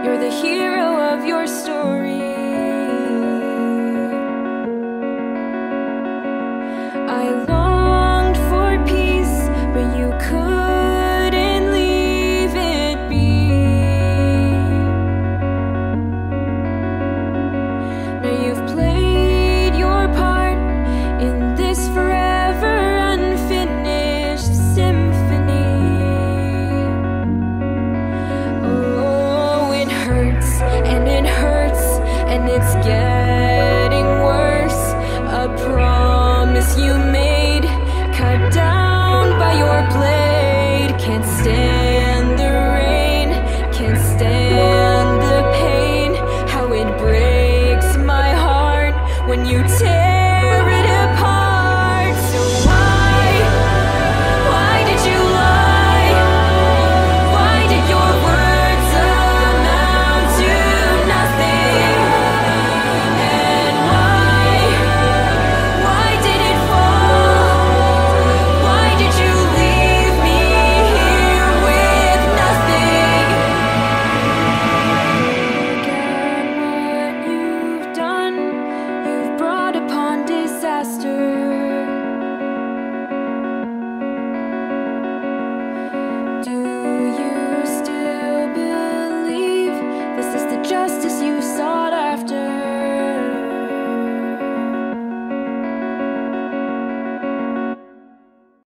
You're the hero of your story. I longed for peace, but you couldn't leave it be. Now you've played your part in this forever unfinished symphony. Oh, it hurts, and it hurts, and it's getting worse. A promise you made, cut down by your blade. Can't stand the rain, can't stand